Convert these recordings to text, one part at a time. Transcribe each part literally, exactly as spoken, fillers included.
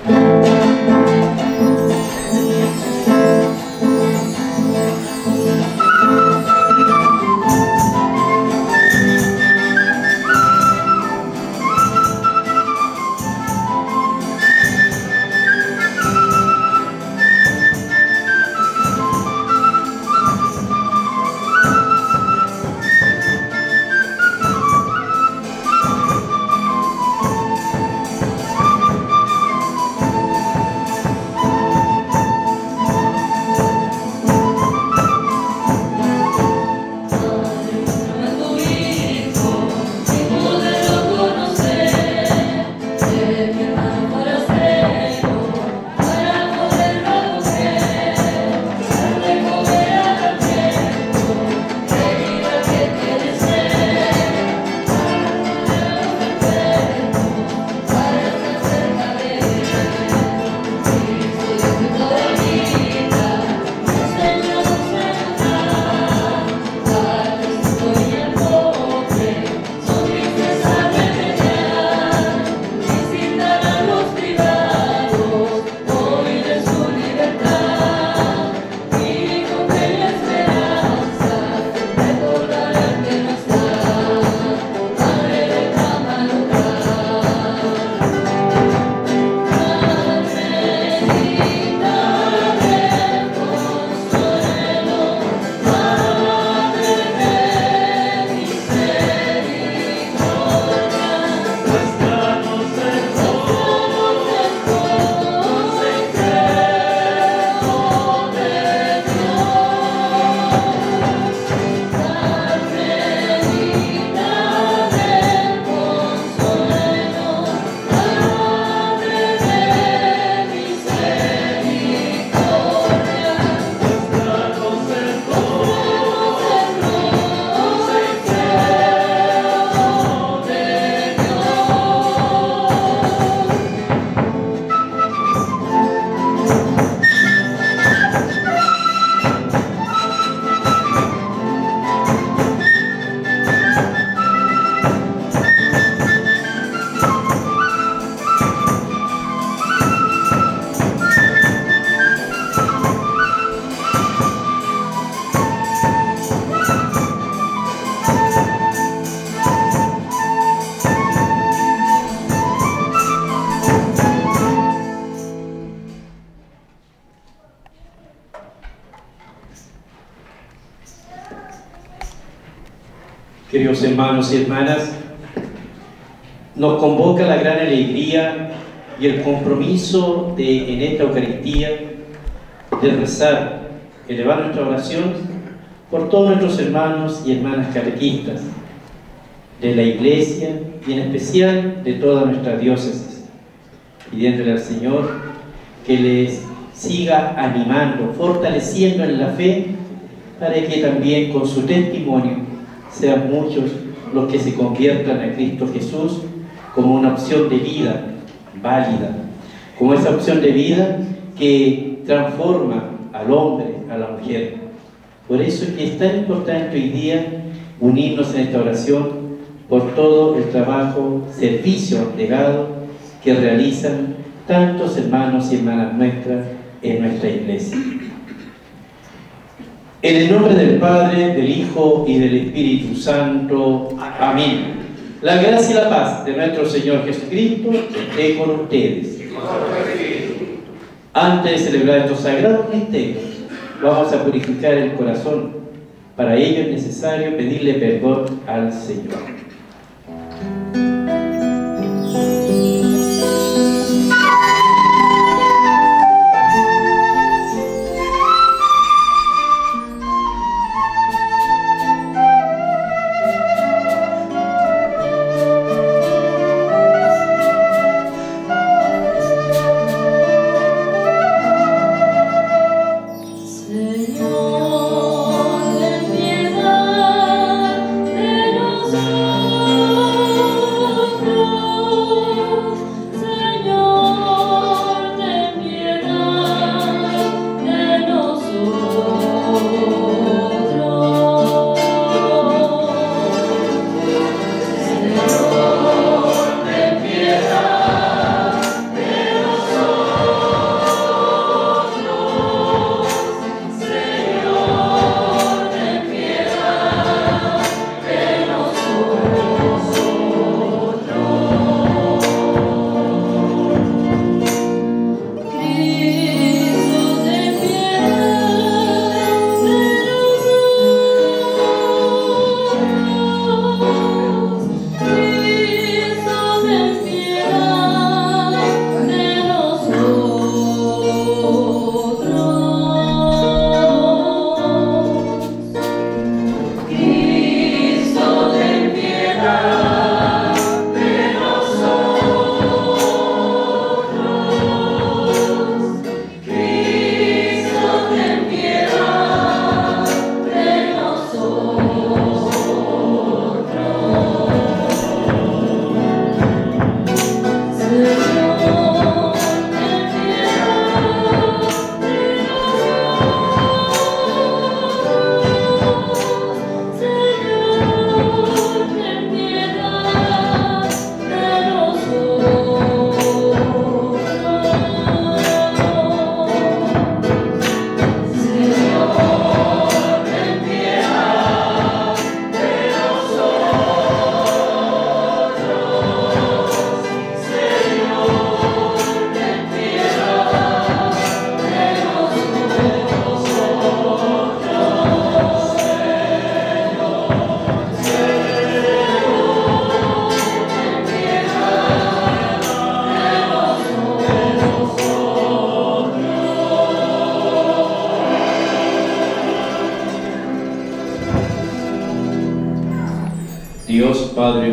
Queridos hermanos y hermanas, nos convoca la gran alegría y el compromiso de, en esta Eucaristía, de rezar, elevar nuestra oración por todos nuestros hermanos y hermanas catequistas de la Iglesia y en especial de toda nuestra diócesis, pidiéndole al Señor que les siga animando, fortaleciendo en la fe, para que también con su testimonio sean muchos los que se conviertan a Cristo Jesús como una opción de vida válida, como esa opción de vida que transforma al hombre, a la mujer. Por eso es que es tan importante hoy día unirnos en esta oración por todo el trabajo, servicio abnegado que realizan tantos hermanos y hermanas nuestras en nuestra iglesia. En el nombre del Padre, del Hijo y del Espíritu Santo. Amén. La gracia y la paz de nuestro Señor Jesucristo esté con ustedes. Antes de celebrar estos sagrados misterios, vamos a purificar el corazón. Para ello es necesario pedirle perdón al Señor. Señor, ten piedad de nosotros.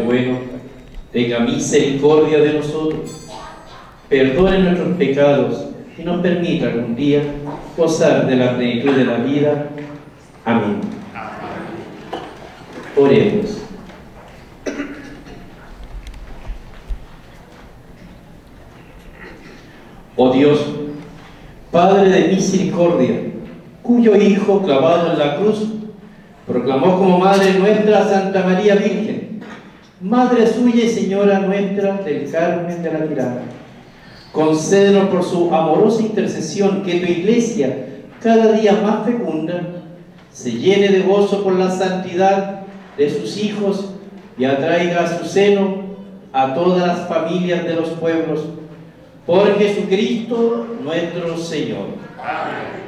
bueno, tenga misericordia de nosotros, perdone nuestros pecados y nos permita algún día gozar de la plenitud de la vida. Amén. Oremos. Oh Dios, Padre de misericordia, cuyo Hijo clavado en la cruz proclamó como Madre nuestra Santa María Virgen, Madre suya y Señora nuestra del Carmen de la Tirana, concédenos por su amorosa intercesión que tu Iglesia, cada día más fecunda, se llene de gozo por la santidad de sus hijos y atraiga a su seno a todas las familias de los pueblos, por Jesucristo nuestro Señor. Amén.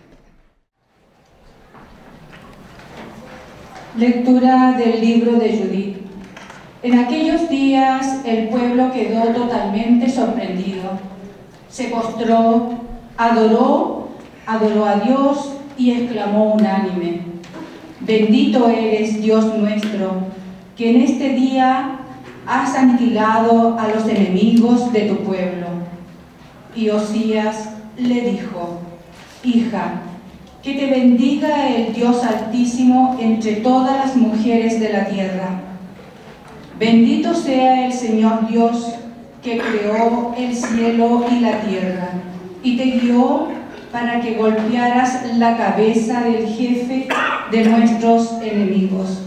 Lectura del libro de Judith. En aquellos días el pueblo quedó totalmente sorprendido. Se postró, adoró, adoró a Dios y exclamó unánime: Bendito eres, Dios nuestro, que en este día has aniquilado a los enemigos de tu pueblo. Y Osías le dijo: Hija, que te bendiga el Dios Altísimo entre todas las mujeres de la tierra. Bendito sea el Señor Dios, que creó el cielo y la tierra, y te guió para que golpearas la cabeza del jefe de nuestros enemigos.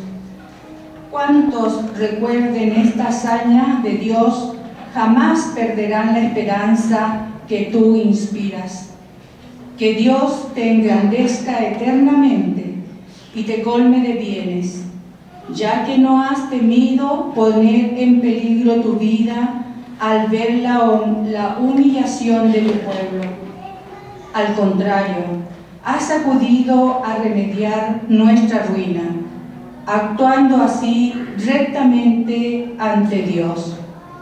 Cuantos recuerden esta hazaña de Dios jamás perderán la esperanza que tú inspiras. Que Dios te engrandezca eternamente y te colme de bienes, ya que no has temido poner en peligro tu vida al ver la, la humillación de tu pueblo. Al contrario, has acudido a remediar nuestra ruina, actuando así rectamente ante Dios.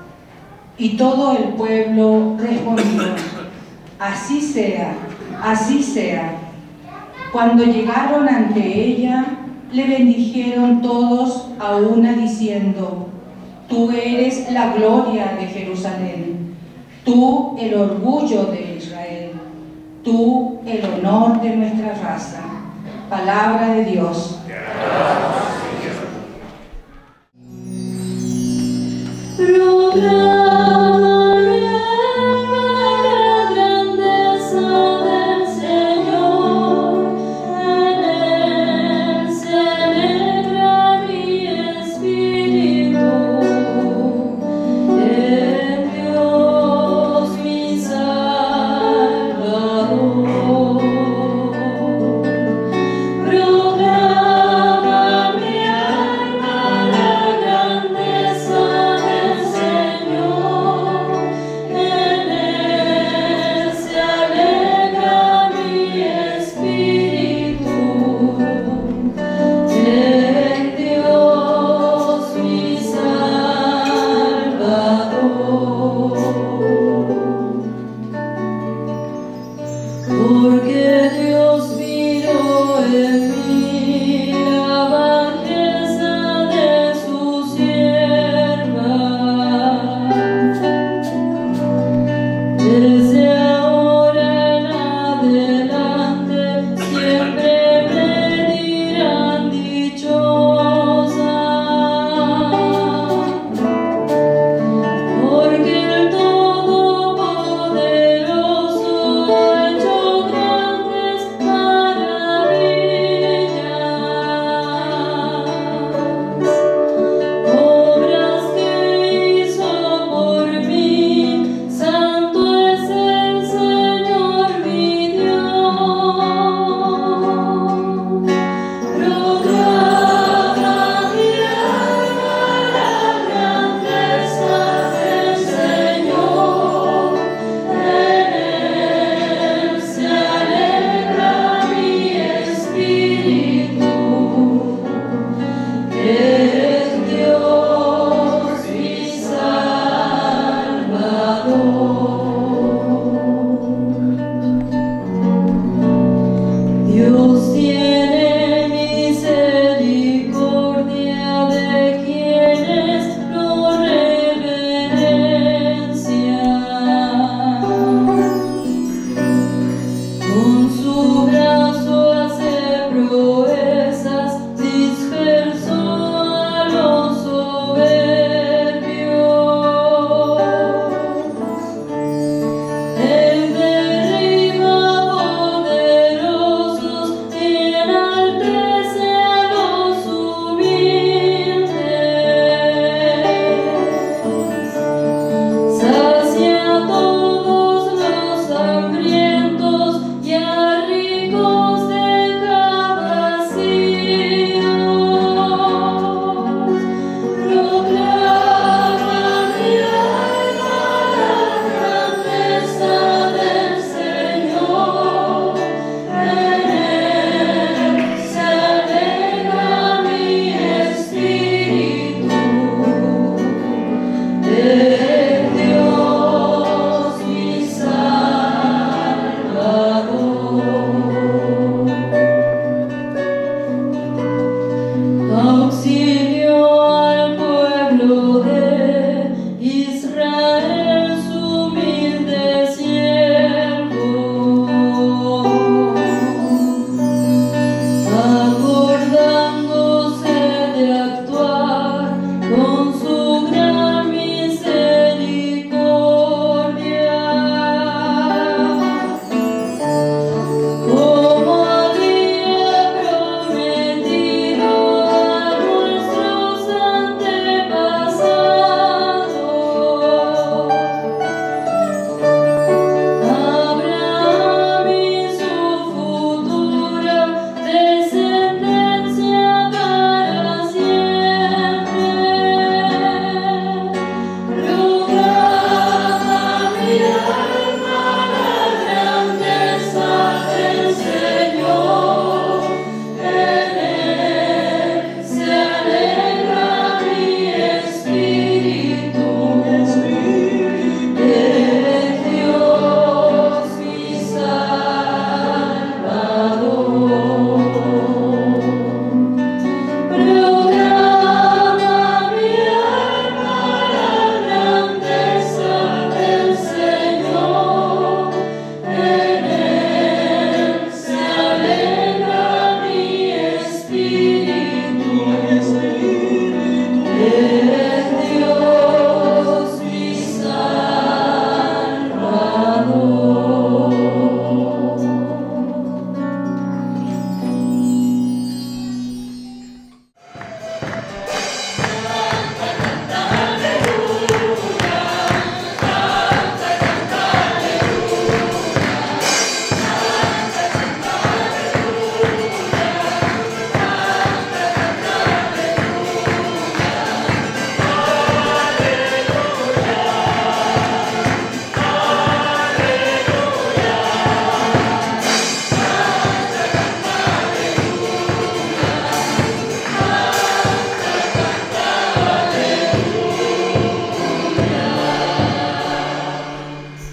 Y todo el pueblo respondió: Así sea, así sea. Cuando llegaron ante ella, le bendijeron todos a una diciendo: Tú eres la gloria de Jerusalén, tú el orgullo de Israel, tú el honor de nuestra raza. Palabra de Dios. Obras que hizo por mí, santo es el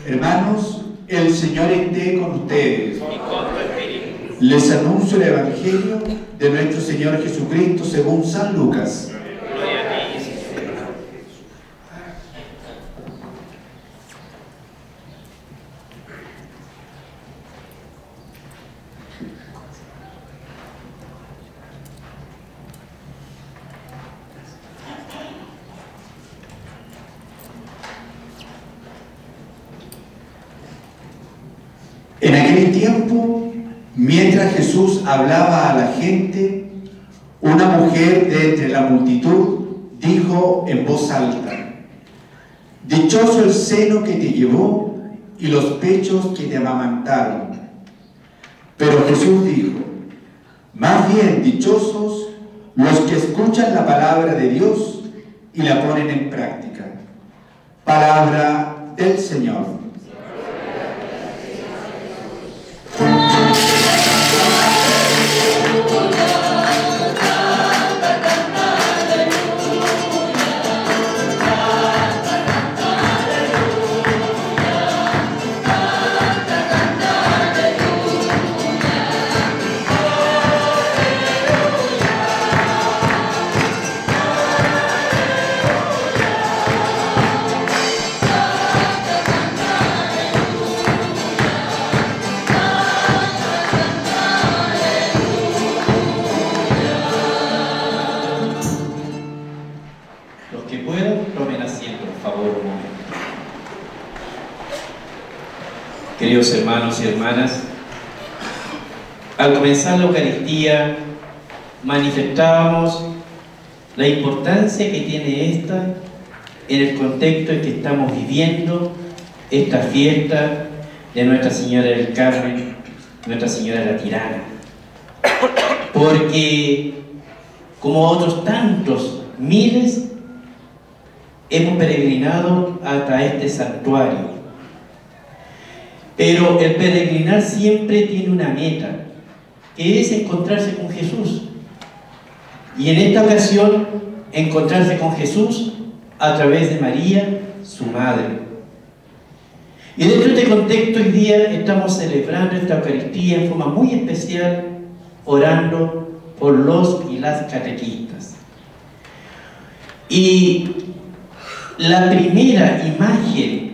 Hermanos, el Señor esté con ustedes. Les anuncio el Evangelio de nuestro Señor Jesucristo según San Lucas. En aquel tiempo, mientras Jesús hablaba a la gente, una mujer de entre la multitud dijo en voz alta: dichoso el seno que te llevó y los pechos que te amamantaron. Pero Jesús dijo: más bien dichosos los que escuchan la palabra de Dios y la ponen en práctica. Palabra del Señor. Queridos hermanos y hermanas, al comenzar la Eucaristía manifestábamos la importancia que tiene esta en el contexto en que estamos viviendo esta fiesta de Nuestra Señora del Carmen, Nuestra Señora la Tirana. Porque, como otros tantos miles, hemos peregrinado hasta este santuario. Pero el peregrinar siempre tiene una meta, que es encontrarse con Jesús. Y en esta ocasión, encontrarse con Jesús a través de María, su madre. Y dentro de este contexto, hoy día estamos celebrando esta Eucaristía en forma muy especial, orando por los y las catequistas. Y la primera imagen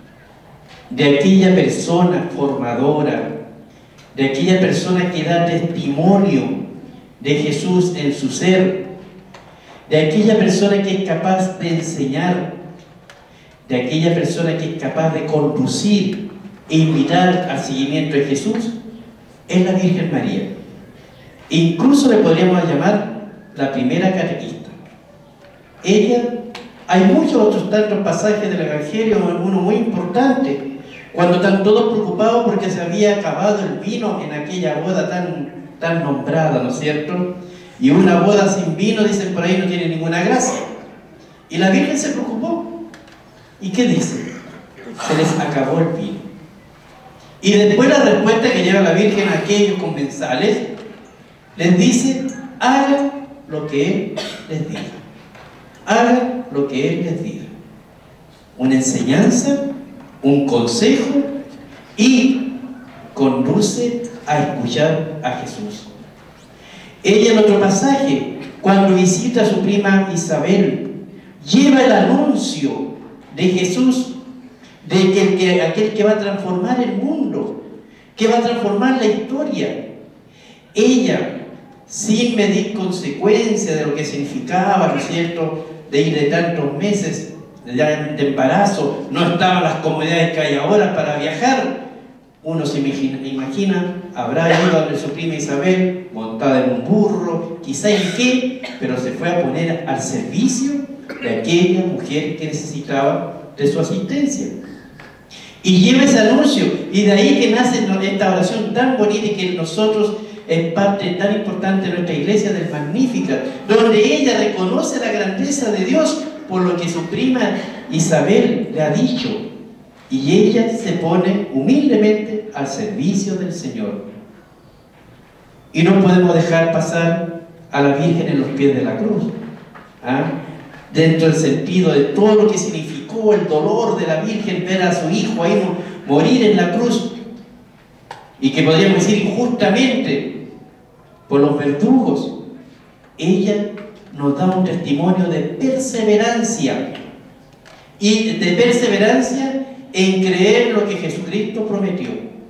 de aquella persona formadora, de aquella persona que da testimonio de Jesús en su ser, de aquella persona que es capaz de enseñar, de aquella persona que es capaz de conducir e invitar al seguimiento de Jesús, es la Virgen María. Incluso le podríamos llamar la primera catequista. Ella, hay muchos otros tantos pasajes del Evangelio, uno muy importante, cuando están todos preocupados porque se había acabado el vino en aquella boda tan, tan nombrada, ¿no es cierto? Y una boda sin vino, dicen por ahí, no tiene ninguna gracia. Y la Virgen se preocupó. ¿Y qué dice? Se les acabó el vino. Y después la respuesta que lleva la Virgen a aquellos comensales, les dice: hagan lo que Él les diga. Hagan lo que Él les diga. Una enseñanza, un consejo, y conduce a escuchar a Jesús. Ella, en otro pasaje, cuando visita a su prima Isabel, lleva el anuncio de Jesús, de que, el que aquel que va a transformar el mundo, que va a transformar la historia. Ella, sin medir consecuencias de lo que significaba, ¿no es cierto?, de ir de tantos meses de embarazo, no estaban las comodidades que hay ahora para viajar. Uno se imagina, imagina habrá ido a su prima Isabel montada en un burro, quizá en qué, pero se fue a poner al servicio de aquella mujer que necesitaba de su asistencia. Y lleva ese anuncio, y de ahí que nace esta oración tan bonita y que nosotros es parte tan importante de nuestra iglesia del Magnífica, donde ella reconoce la grandeza de Dios por lo que su prima Isabel le ha dicho, y ella se pone humildemente al servicio del Señor. Y no podemos dejar pasar a la Virgen en los pies de la cruz, ¿ah? Dentro del sentido de todo lo que significó el dolor de la Virgen, ver a su hijo ahí morir en la cruz, y que podríamos decir injustamente por los verdugos, ella nos da un testimonio de perseverancia, y de perseverancia en creer lo que Jesucristo prometió.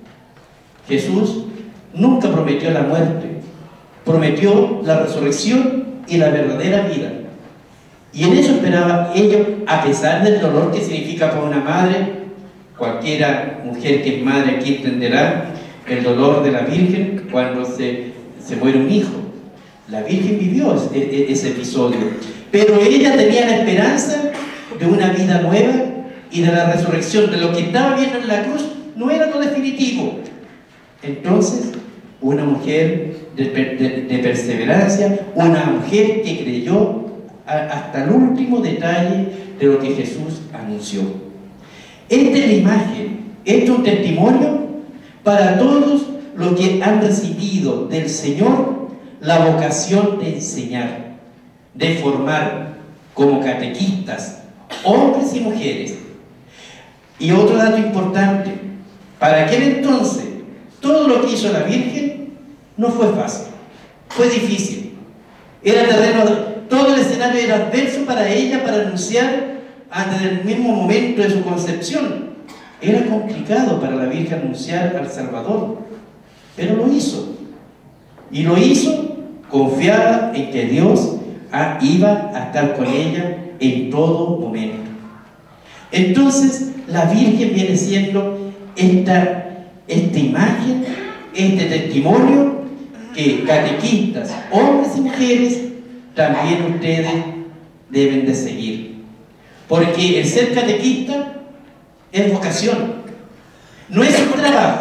Jesús nunca prometió la muerte, prometió la resurrección y la verdadera vida. Y en eso esperaba ella, a pesar del dolor que significa para una madre. Cualquiera mujer que es madre aquí entenderá el dolor de la Virgen cuando se, se muere un hijo. La Virgen vivió ese, ese episodio, pero ella tenía la esperanza de una vida nueva y de la resurrección. De lo que estaba viendo en la cruz no era lo definitivo. Entonces, una mujer de, de, de perseverancia, una mujer que creyó a, hasta el último detalle de lo que Jesús anunció. Esta es la imagen, este es un testimonio para todos los que han recibido del Señor la vocación de enseñar, de formar como catequistas, hombres y mujeres. Y otro dato importante, para aquel entonces, todo lo que hizo la Virgen no fue fácil, fue difícil. Era terreno, todo el escenario era adverso para ella, para anunciar antes del mismo momento de su concepción. Era complicado para la Virgen anunciar al Salvador, pero lo hizo. Y lo hizo confiada en que Dios ah, iba a estar con ella en todo momento. Entonces, la Virgen viene siendo esta, esta imagen, este testimonio que catequistas, hombres y mujeres, también ustedes deben de seguir. Porque el ser catequista es vocación, no es un trabajo.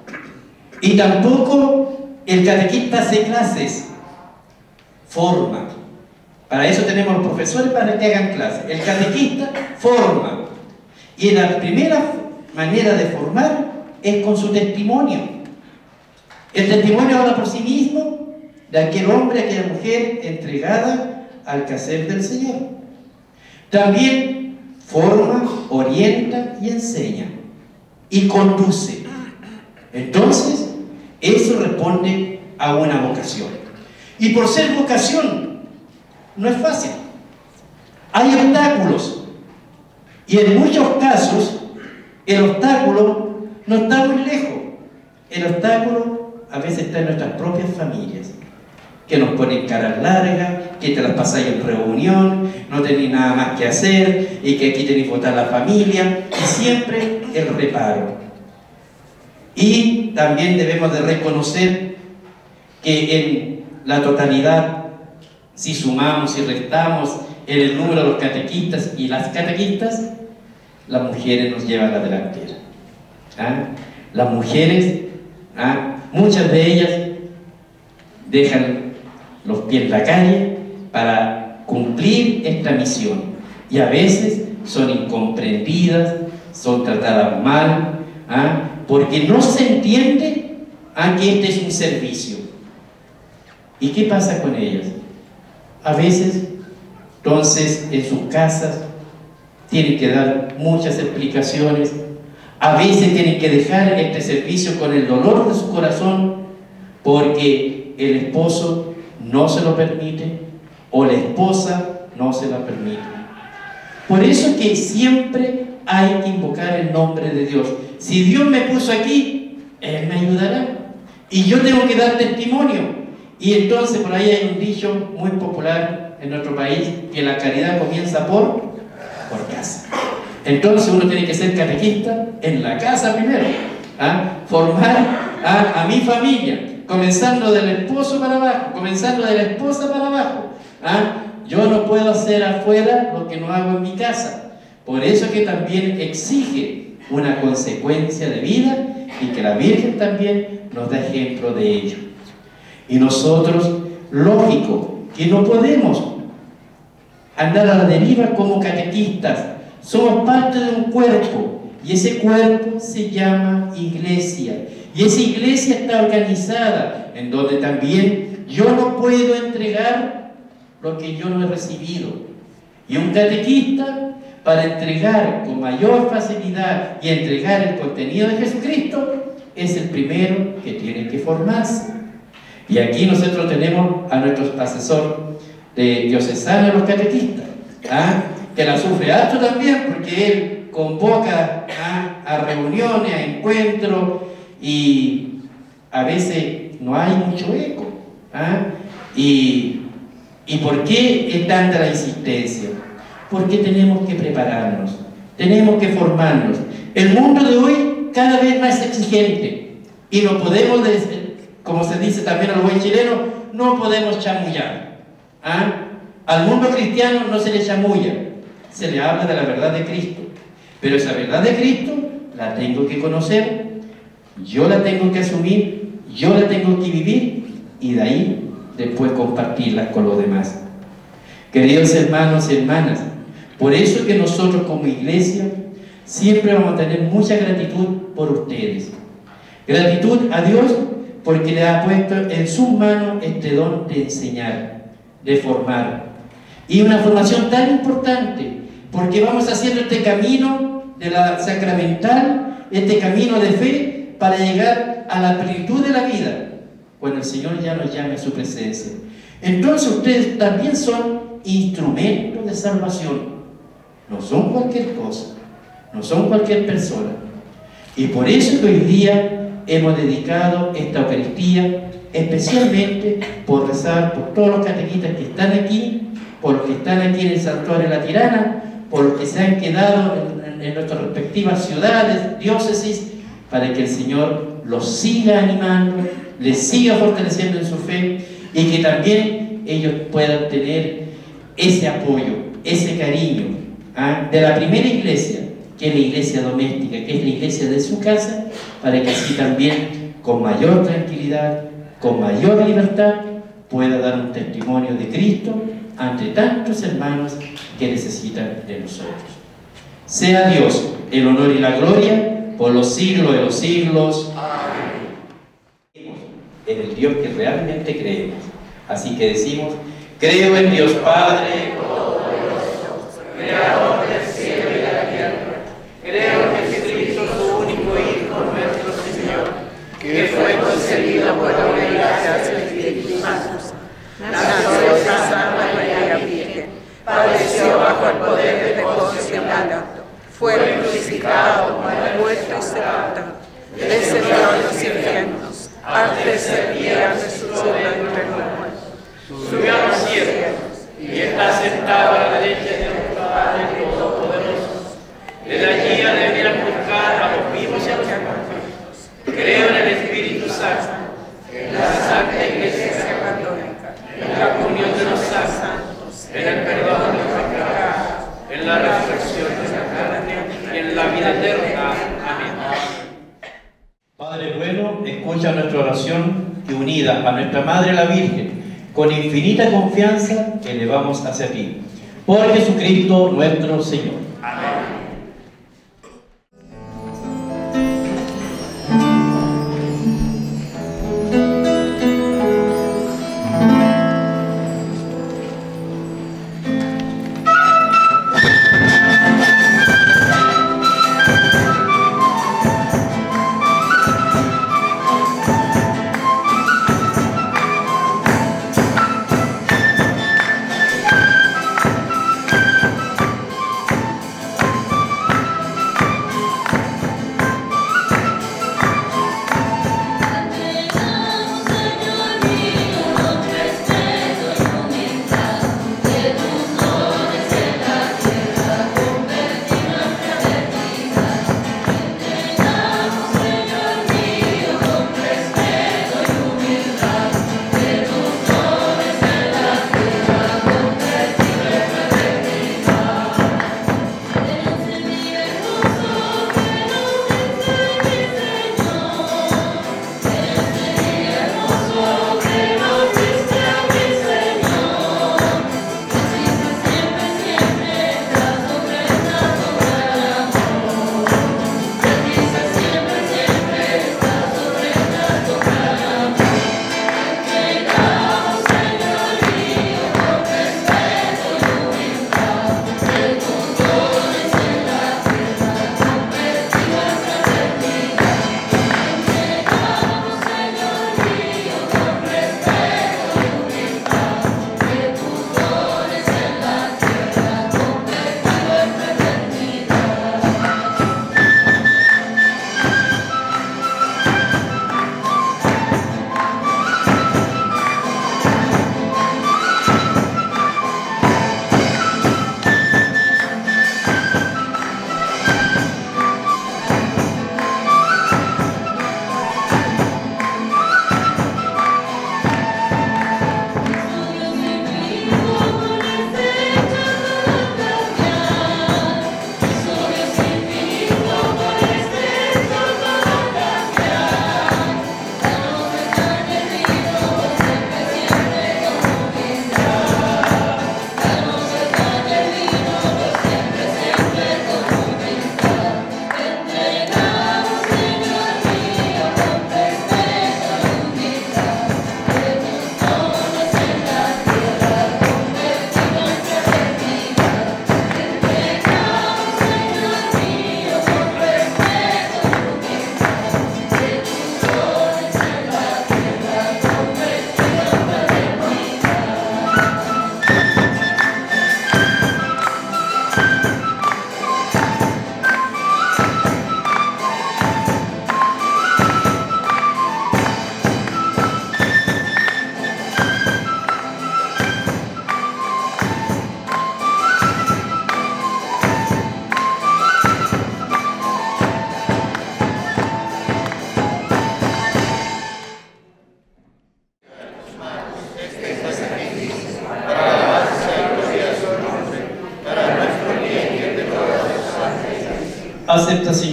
Y tampoco el catequista hace clases, forma. Para eso tenemos los profesores para que hagan clases. El catequista forma. Y la primera manera de formar es con su testimonio. El testimonio habla por sí mismo de aquel hombre, aquella mujer entregada al quehacer del Señor. También forma, orienta y enseña y conduce. Entonces, eso responde a una vocación. Y por ser vocación, no es fácil. Hay obstáculos. Y en muchos casos, el obstáculo no está muy lejos. El obstáculo a veces está en nuestras propias familias, que nos ponen caras largas, que te las pasáis en reunión, no tenéis nada más que hacer, y que aquí tenéis que votar la familia, y siempre el reparo. Y también debemos de reconocer que en la totalidad, si sumamos y restamos en el número de los catequistas y las catequistas, las mujeres nos llevan a la delantera. ¿Ah? Las mujeres, ¿ah? muchas de ellas dejan los pies en la calle para cumplir esta misión, y a veces son incomprendidas, son tratadas mal, ¿ah? porque no se entiende ¿ah? que este es un servicio. ¿Y qué pasa con ellas? A veces, entonces, en sus casas tienen que dar muchas explicaciones, a veces tienen que dejar este servicio con el dolor de su corazón porque el esposo no se lo permite o la esposa no se lo permite. Por eso es que siempre hay que invocar el nombre de Dios. Si Dios me puso aquí, Él me ayudará. Y yo tengo que dar testimonio. Y entonces por ahí hay un dicho muy popular en nuestro país, que la caridad comienza por, por casa. Entonces uno tiene que ser catequista en la casa primero, ¿ah? formar ¿ah? a mi familia, comenzando del esposo para abajo, comenzando de la esposa para abajo. ¿ah? Yo no puedo hacer afuera lo que no hago en mi casa. Por eso que también exige una consecuencia de vida, y que la Virgen también nos da ejemplo de ello. Y nosotros, lógico, que no podemos andar a la deriva como catequistas. Somos parte de un cuerpo, y ese cuerpo se llama iglesia. Y esa iglesia está organizada, en donde también yo no puedo entregar lo que yo no he recibido. Y un catequista para entregar con mayor facilidad y entregar el contenido de Jesucristo, es el primero que tiene que formarse. Y aquí nosotros tenemos a nuestro asesor de diocesano de los catequistas, ¿ah? que la sufre harto también, porque él convoca ¿ah? a reuniones, a encuentros, y a veces no hay mucho eco. ¿ah? Y, ¿Y por qué es tanta la insistencia? Porque tenemos que prepararnos, tenemos que formarnos. El mundo de hoy cada vez más exigente, y no podemos, como se dice también al buen chileno, no podemos chamullar. ¿ah? Al mundo cristiano no se le chamulla, se le habla de la verdad de Cristo, pero esa verdad de Cristo la tengo que conocer, yo la tengo que asumir, yo la tengo que vivir, y de ahí después compartirla con los demás. Queridos hermanos y hermanas, por eso es que nosotros como iglesia siempre vamos a tener mucha gratitud por ustedes. Gratitud a Dios porque le ha puesto en sus manos este don de enseñar, de formar. Y una formación tan importante, porque vamos haciendo este camino de la sacramental, este camino de fe, para llegar a la plenitud de la vida, cuando el Señor ya nos llame a su presencia. Entonces ustedes también son instrumentos de salvación. No son cualquier cosa, no son cualquier persona. Y por eso que hoy día hemos dedicado esta Eucaristía especialmente por rezar por todos los catequistas que están aquí, por los que están aquí en el Santuario de la Tirana, por los que se han quedado en, en, en nuestras respectivas ciudades, diócesis, para que el Señor los siga animando, les siga fortaleciendo en su fe, y que también ellos puedan tener ese apoyo, ese cariño ¿ah? de la primera iglesia, que es la iglesia doméstica, que es la iglesia de su casa, para que así también, con mayor tranquilidad, con mayor libertad, pueda dar un testimonio de Cristo ante tantos hermanos que necesitan de nosotros. Sea Dios el honor y la gloria por los siglos de los siglos. Amén. En el Dios que realmente creemos. Así que decimos: creo en Dios Padre Todopoderoso, Creador del cielo y de la tierra. Creo en Jesucristo, su único Hijo, nuestro Señor, que fue concebido por la gracia del Espíritu Santo, nació de Santa María Virgen, padeció bajo el poder de Poncio Pilato, fue crucificado, muerto y sepultado, descendió a los infiernos, al tercer día resucitó entre los muertos, subió a los cielos y está sentado a la derecha de nuestro Padre Todopoderoso. Desde allí ha de venir a juzgar a los vivos y a los muertos. Creo en el Espíritu Santo, en la Santa Iglesia Católica, en la comunión de los santos, en el perdón de los pecados, en la resurrección de la carne y en la vida eterna. Amén. Padre bueno, escucha nuestra oración y unida a nuestra Madre la Virgen, con infinita confianza elevamos hacia ti. Por Jesucristo nuestro Señor. Amén.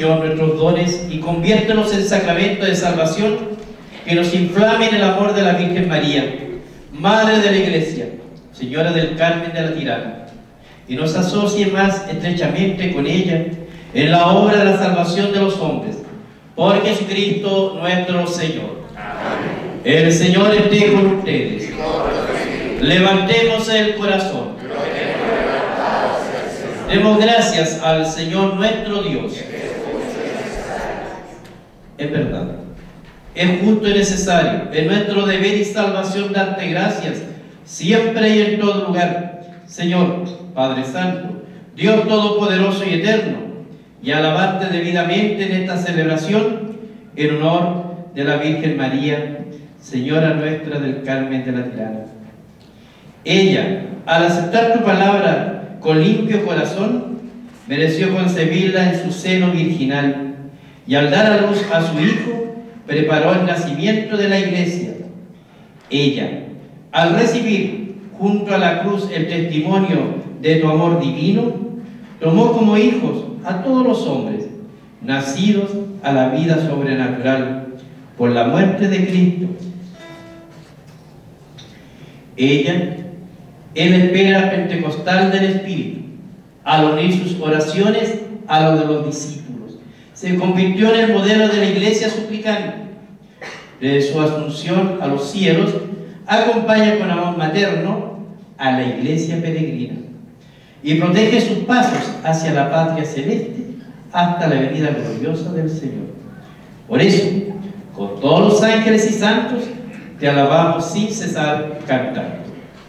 Señor, nuestros dones y conviértelos en sacramento de salvación que nos inflamen el amor de la Virgen María, Madre de la Iglesia, Señora del Carmen de la Tirana, y nos asocie más estrechamente con ella en la obra de la salvación de los hombres, por Jesucristo nuestro Señor. Amén. El Señor esté con ustedes. Levantemos el corazón. Demos gracias al Señor nuestro Dios. Es verdad, es justo y necesario, es nuestro deber y salvación darte gracias, siempre y en todo lugar, Señor, Padre Santo, Dios Todopoderoso y Eterno, y alabarte debidamente en esta celebración, en honor de la Virgen María, Señora nuestra del Carmen de la Tirana. Ella, al aceptar tu palabra con limpio corazón, mereció concebirla en su seno virginal, y al dar a luz a su Hijo, preparó el nacimiento de la Iglesia. Ella, al recibir junto a la cruz el testimonio de tu amor divino, tomó como hijos a todos los hombres, nacidos a la vida sobrenatural por la muerte de Cristo. Ella, en la espera pentecostal del Espíritu, al unir sus oraciones a las de los discípulos, se convirtió en el modelo de la Iglesia suplicante. De su asunción a los cielos, acompaña con amor materno a la Iglesia peregrina y protege sus pasos hacia la patria celeste hasta la venida gloriosa del Señor. Por eso, con todos los ángeles y santos, te alabamos sin cesar cantando.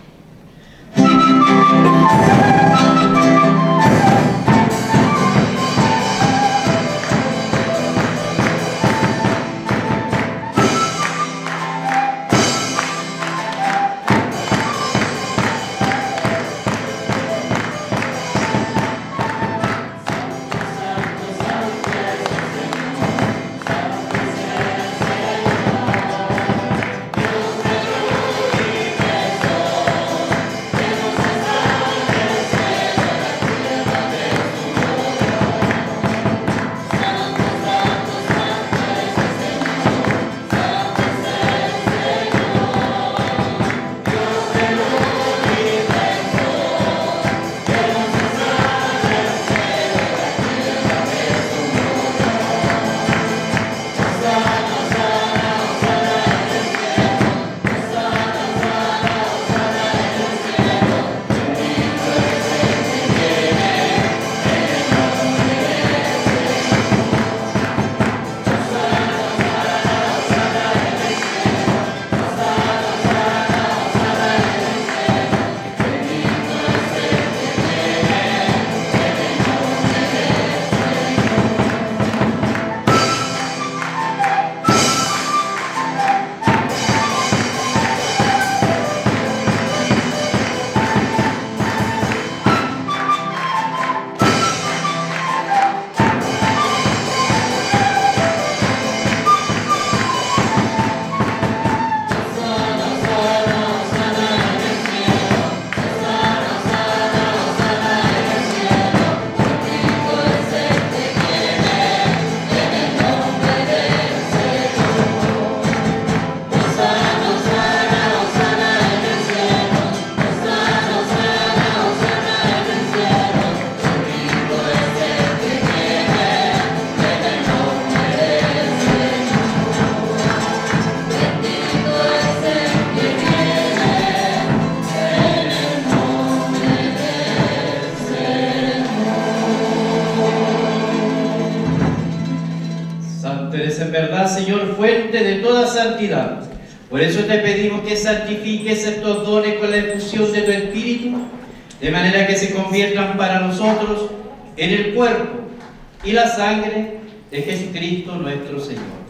Señor, fuente de toda santidad. Por eso te pedimos que santifiques estos dones con la efusión de tu Espíritu, de manera que se conviertan para nosotros en el cuerpo y la sangre de Jesucristo nuestro Señor.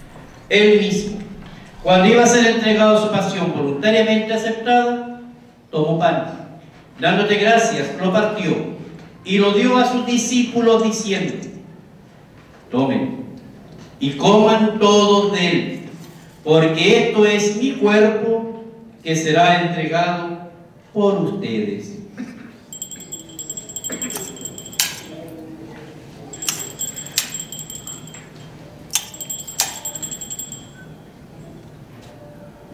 Él mismo, cuando iba a ser entregado a su pasión voluntariamente aceptada, tomó pan, dándote gracias, lo partió y lo dio a sus discípulos diciendo: tomen y coman todos de él, porque esto es mi cuerpo que será entregado por ustedes.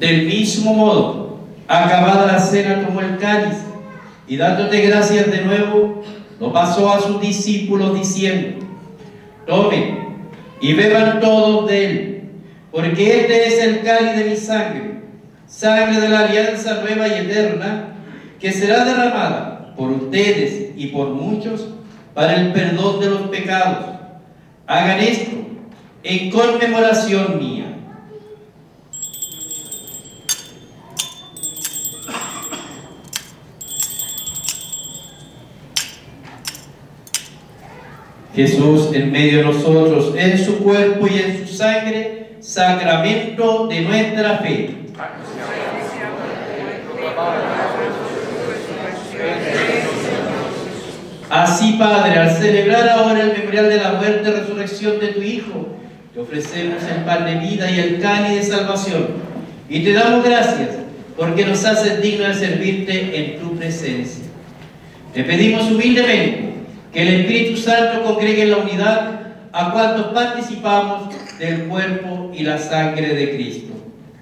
Del mismo modo, acabada la cena, tomó el cáliz y dándote gracias de nuevo, lo pasó a sus discípulos diciendo: tomen y beban todos de él, porque este es el cáliz de mi sangre, sangre de la alianza nueva y eterna, que será derramada por ustedes y por muchos para el perdón de los pecados. Hagan esto en conmemoración mía. Jesús en medio de nosotros, en su cuerpo y en su sangre, sacramento de nuestra fe. Así, Padre, al celebrar ahora el memorial de la muerte y resurrección de tu Hijo, te ofrecemos el pan de vida y el cáliz de salvación, y te damos gracias porque nos haces dignos de servirte en tu presencia. Te pedimos humildemente que el Espíritu Santo congregue en la unidad a cuantos participamos del cuerpo y la sangre de Cristo.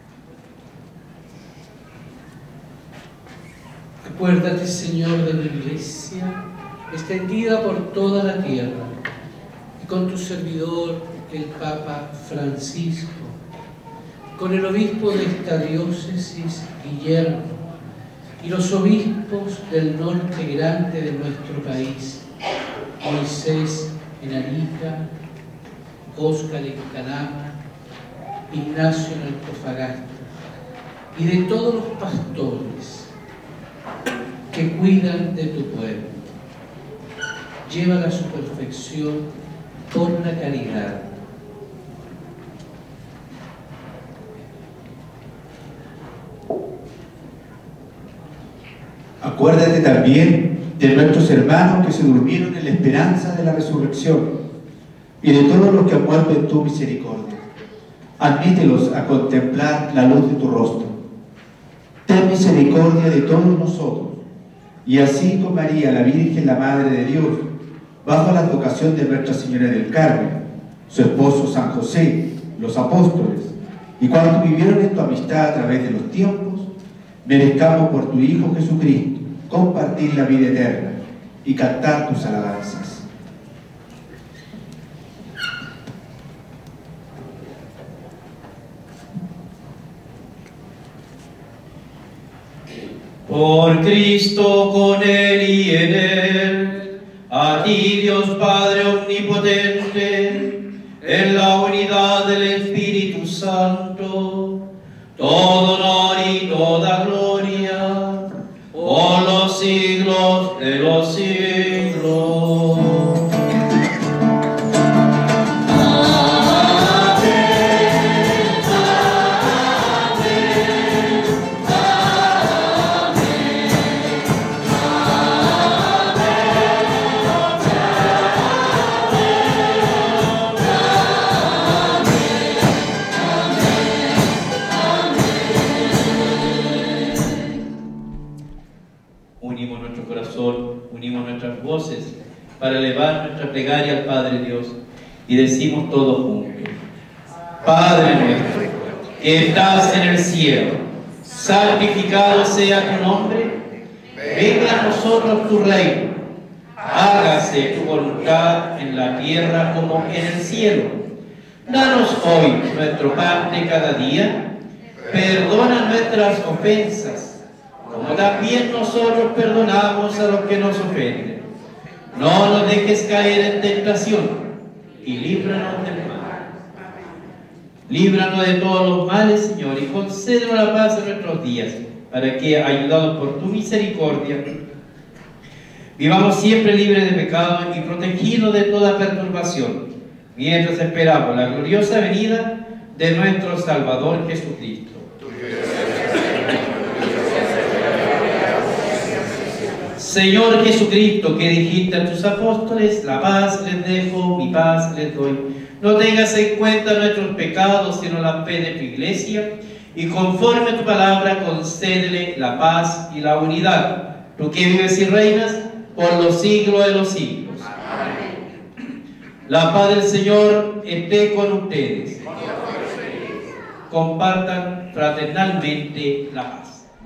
Acuérdate, Señor, de la Iglesia extendida por toda la tierra, y con tu servidor, el Papa Francisco, con el obispo de esta diócesis, Guillermo, y los obispos del norte grande de nuestro país, Moisés en Arica, Óscar en Calama, Ignacio en Antofagasta, y de todos los pastores que cuidan de tu pueblo. Llévala a su perfección por la caridad. Acuérdate también de nuestros hermanos que se durmieron en la esperanza de la resurrección y de todos los que han muerto en tu misericordia. Admítelos a contemplar la luz de tu rostro. Ten misericordia de todos nosotros, y así con María, la Virgen, la Madre de Dios, bajo la advocación de Nuestra Señora del Carmen, su esposo San José, los apóstoles, y cuantos vivieron en tu amistad a través de los tiempos, merezcamos por tu Hijo Jesucristo compartir la vida eterna y cantar tus alabanzas. Por Cristo, con Él y en Él, a ti, Dios Padre omnipotente, en la unidad del Espíritu Santo, todo honor y toda gloria, por los siglos de los siglos. Para elevar nuestra plegaria al Padre Dios, y decimos todos juntos: Padre nuestro, que estás en el cielo, santificado sea tu nombre, venga a nosotros tu reino, hágase tu voluntad en la tierra como en el cielo. Danos hoy nuestro pan de cada día, perdona nuestras ofensas, como también nosotros perdonamos a los que nos ofenden. No nos dejes caer en tentación y líbranos del mal. Líbranos de todos los males, Señor, y concédenos la paz en nuestros días, para que, ayudados por tu misericordia, vivamos siempre libres de pecado y protegidos de toda perturbación, mientras esperamos la gloriosa venida de nuestro Salvador Jesucristo. Señor Jesucristo, que dijiste a tus apóstoles: la paz les dejo, mi paz les doy. No tengas en cuenta nuestros pecados, sino la fe de tu Iglesia, y conforme a tu palabra concédele la paz y la unidad. Tú que vives y reinas por los siglos de los siglos. Amén. La paz del Señor esté con ustedes. compartan fraternalmente la paz.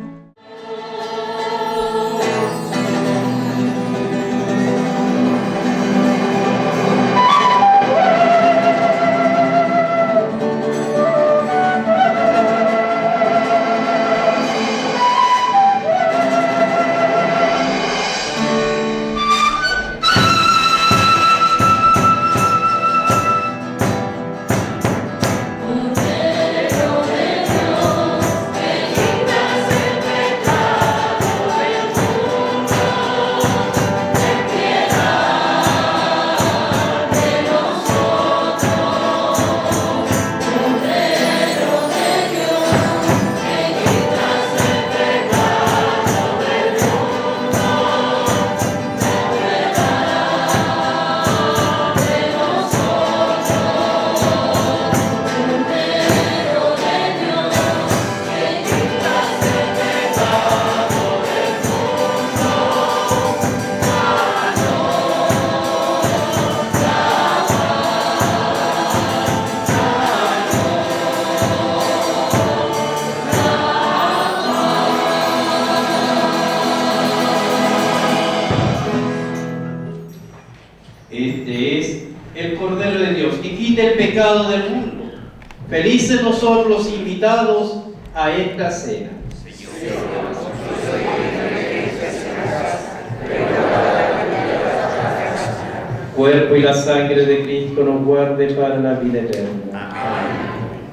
Este es el Cordero de Dios que quita el pecado del mundo. Felices nosotros los invitados a esta cena. Cuerpo y la sangre de Cristo nos guarde para la vida eterna. Amén.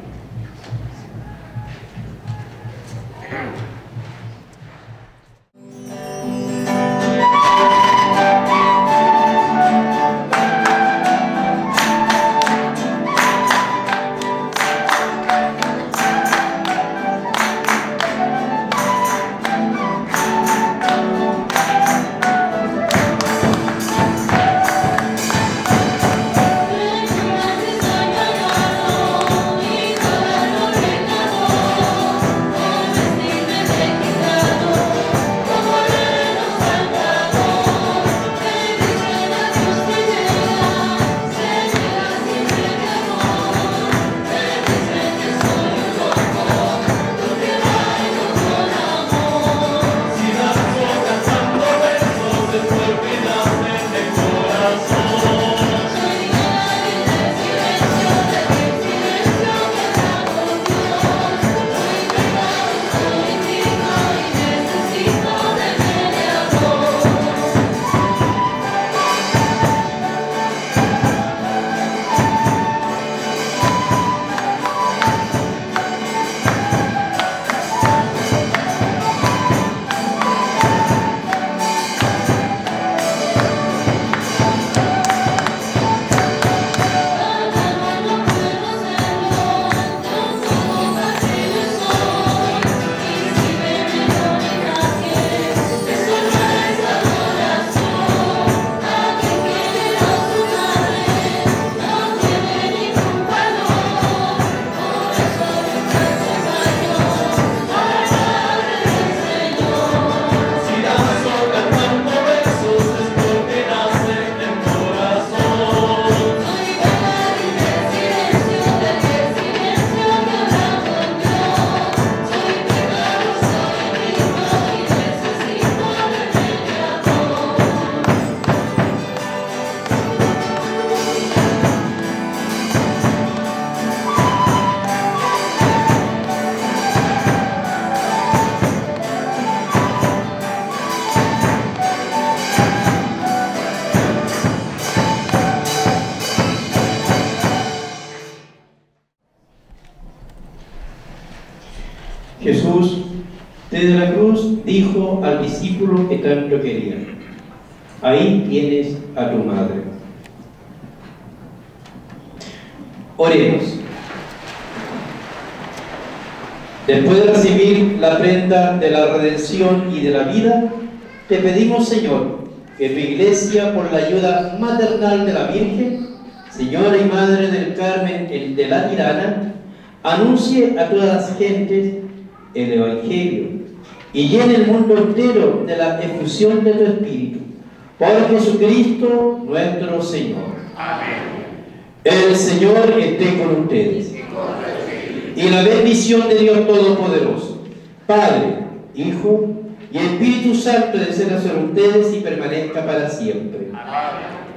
Jesús, desde la cruz, dijo al discípulo que tanto quería: ahí tienes a tu madre. Oremos. Después de recibir la prenda de la redención y de la vida, te pedimos, Señor, que tu Iglesia, por la ayuda maternal de la Virgen, Señora y Madre del Carmen de la Tirana, anuncie a todas las gentes el Evangelio y llene el mundo entero de la efusión de tu Espíritu. Por Jesucristo nuestro Señor. Amén. El Señor esté con ustedes. Y y la bendición de Dios Todopoderoso, Padre, Hijo y Espíritu Santo descienda sobre ustedes y permanezca para siempre. Amén.